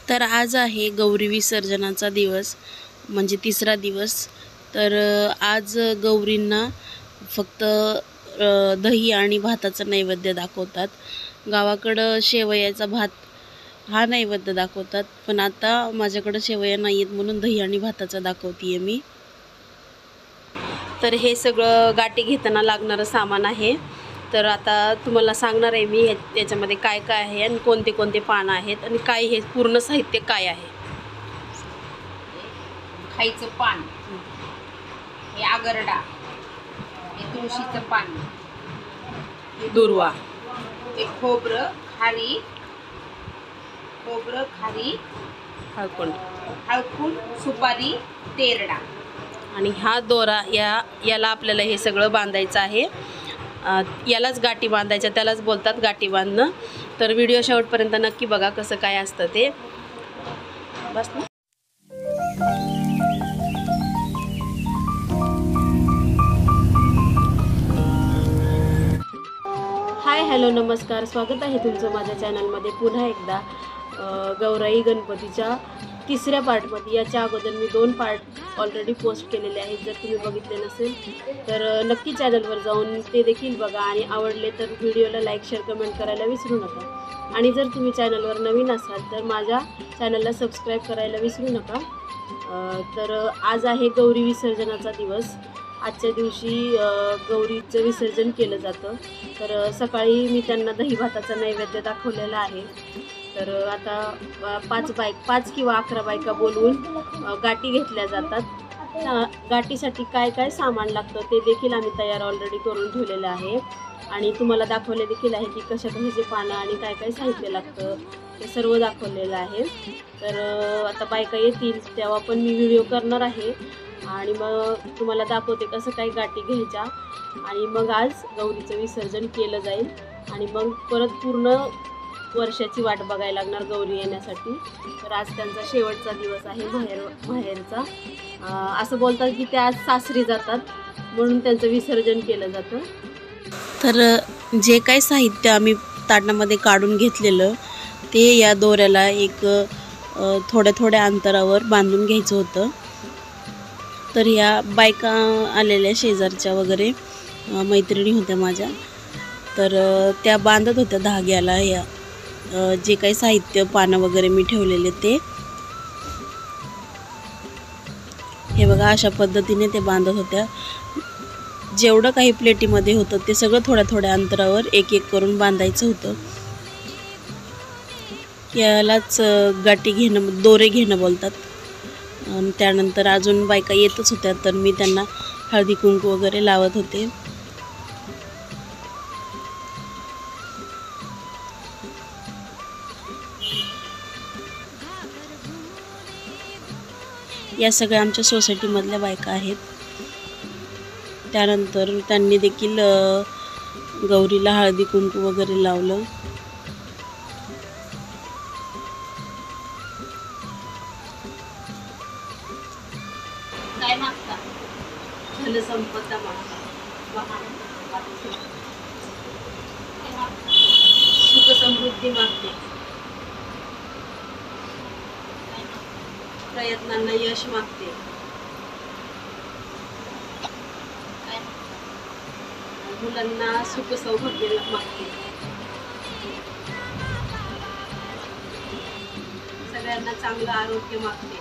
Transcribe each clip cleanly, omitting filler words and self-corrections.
तर आज आहे गौरी विसर्जनाचा दिवस, म्हणजे तिसरा दिवस। तर आज गौरींना फक्त दही आणि भाताचा नैवेद्य दाखवतात। गावाकडं शेवयाचा भात हा नैवेद्य दाखवतात, पण आता माझ्याकडे शेवया नाहीत म्हणून दही आणि भाताचा दाखवतीये मी। तर हे सगळं गाठी घेताना लागणारं सामान आहे। तर आता तुम्हाला सांगणार आहे मी याच्यामध्ये काय काय आहे आणि कोणते कोणते पानं आहेत आणि काय हे पूर्ण साहित्य काय आहे। खायचं पान, हे आगरडा, हे तुळशीचं पान, हे दुर्वा, हे खोबरं, खारी, हळकुंड, सुपारी, तेरडा आणि हा दोरा याला आपल्याला हे सगळं बांधायचं आहे। यालाच गाठी बांधायच्या, त्यालाच बोलतात गाठी बांधणं। तर व्हिडिओ शेवटपर्यंत नक्की बघा कसं काय असतं ते। बस ना। हाय हॅलो नमस्कार, स्वागत आहे तुमचं माझ्या चॅनलमध्ये पुन्हा एकदा। गौराई गणपतीच्या तिसऱ्या पार्टमध्ये, याच्या अगोदर मी 2 पार्ट ऑलरेडी पोस्ट केलेले आहेत। जर तुम्ही बघितले नसेल तर नक्की चॅनलवर जाऊन ते देखील बघा आणि आवडले तर व्हिडिओला लाईक शेअर कमेंट करायला विसरू नका। आणि जर तुम्ही चॅनलवर नवीन असाल तर माझ्या चॅनलला सबस्क्राईब करायला विसरू नका। तर आज आहे गौरी विसर्जनाचा दिवस। आजच्या दिवशी गौरीचं विसर्जन केलं जातं। तर सकाळी मी त्यांना दही भाताचा नैवेद्य दाखवलेला आहे। तर आता 5 किंवा 11 बायका बोलवून गाठी घेतल्या जातात। गाठीसाठी काय काय सामान लागतं ते देखील आम्ही तयार ऑलरेडी करून ठेवलेलं आहे आणि तुम्हाला दाखवले देखील आहे की कशाचे पानं आणि काय काय साहित्य लागतं ते सर्व दाखवलेलं आहे। तर आता बायका येतील तेव्हा पण मी व्हिडिओ करणार आहे आणि मग तुम्हाला दाखवते कसं काय गाठी घ्यायच्या आणि मग आज गौरीचं विसर्जन केलं जाईल आणि मग परत पूर्ण वर्षाची वाट बघायला लागणार गौरी येण्यासाठी। तर आज त्यांचा शेवटचा दिवस आहे माहेरचा। असं बोलतात की ते आज सासरी जातात म्हणून त्यांचं विसर्जन केलं जातं। तर जे काही साहित्य आम्ही ताटामध्ये काढून घेतलेलं ते या दोऱ्याला एक थोड्या अंतरावर बांधून घ्यायचं होतं। तर या बायका आलेल्या शेजारच्या वगैरे मैत्रिणी होत्या माझ्या, तर त्या बांधत होत्या धाग्याला या जे काही साहित्य पानं वगैरे मी ठेवलेले ते। हे बघा अशा पद्धतीने ते बांधत होत्या। जेवढं काही प्लेटीमध्ये होतं ते सगळं थोड्या अंतरावर एक एक करून बांधायचं होतं। यालाच गाठी घेणं, दोरे घेणं बोलतात। आणि त्यानंतर अजून बायका येतच होत्या तर मी त्यांना हळदी कुंकू वगैरे लावत होते। या सगळ्या आमच्या सोसायटीमधल्या बायका आहेत। त्यानंतर त्यांनी देखील गौरीला हळदी कुंकू वगैरे लावलं। काय मागता? धन संपदा मागता, सुख समृद्धी मागते, प्रयत्नांना यश मागते, मुलांना सुख सौभाग्य मागते, सगळ्यांना चांगलं आरोग्य मागते,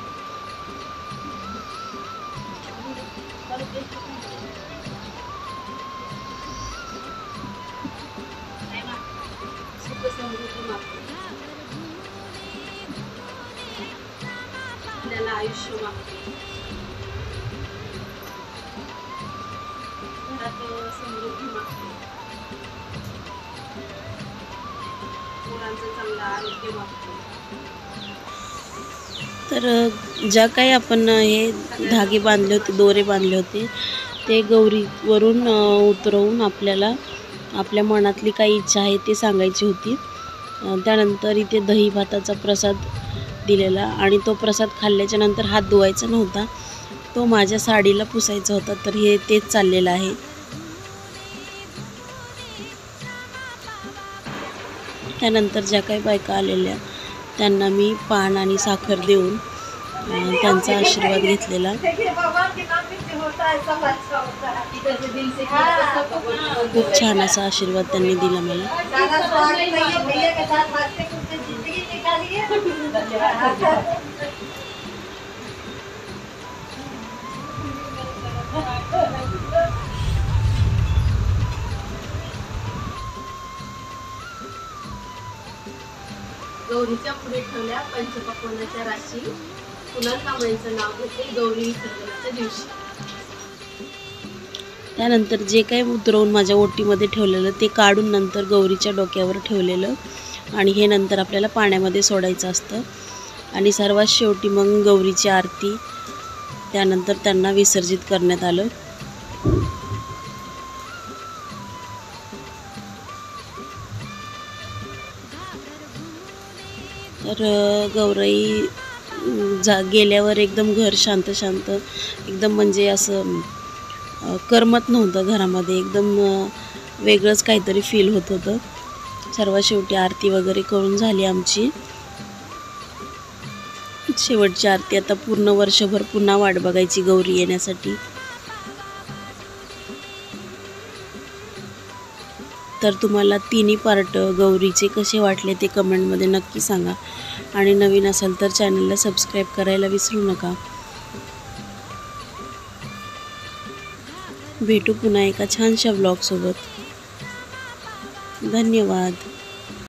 सुख समृद्धी मागते, आपल्याला आयुष्य मागते, घरात समृद्धी मागते, मुलांचं चांगलं आरोग्य मागते। तर ज्या काही आपण हे धागे बांधले होते, दोरे बांधले होते ते गौरीवरून उतरवून आपल्याला आपल्या मनातली काही इच्छा आहे ते सांगायची होती। त्यानंतर इथे दही भाताचा प्रसाद दिलेला आणि तो प्रसाद खाल्ल्याच्या नंतर हात धुवायचा नव्हता, तो माझ्या साडीला पुसायचा होता। तर हे तेच चाललेलं आहे। त्यानंतर ज्या काही बायका आलेल्या त्यांना मी पान आणि साखर देऊन त्यांचा आशीर्वाद घेतलेला. खूप छान असा आशीर्वाद त्यांनी दिला मला. गौरीच्या पुढे ठेवल्या पंचपक्वान्नाच्या राशी. पुन्हा कांबळीचं नाव घेते गौरी विसर्जनाच्या दिवशी. त्यानंतर जे काही उतरवून माझ्या ओटीमध्ये ठेवलेलं ते काढून नंतर गौरीच्या डोक्यावर ठेवलेलं आणि हे नंतर आपल्याला पाण्यामध्ये सोडायचं असतं. आणि सर्वात शेवटी मग गौरीची आरती, त्यानंतर त्यांना विसर्जित करण्यात आलं. तर गौराई गेल्यावर एकदम घर शांत शांत, एकदम म्हणजे असं करमत नव्हतं घरामध्ये. एकदम वेगळंच काहीतरी फील होत होतं. सर्वात शेवटी आरती वगैरे करून झाली आमची. शेवटची आरती. आता पूर्ण वर्षभर पुन्हा वाट बघायची गौरी येण्यासाठी. तर तुम्हाला तिन्ही पार्ट गौरीचे कसे वाटले ते कमेंटमध्ये नक्की सांगा. आणि नवीन असाल तर चॅनलला सबस्क्राईब करायला विसरू नका. भेटू पुन्हा एका छानशा व्लॉगसोबत. धन्यवाद.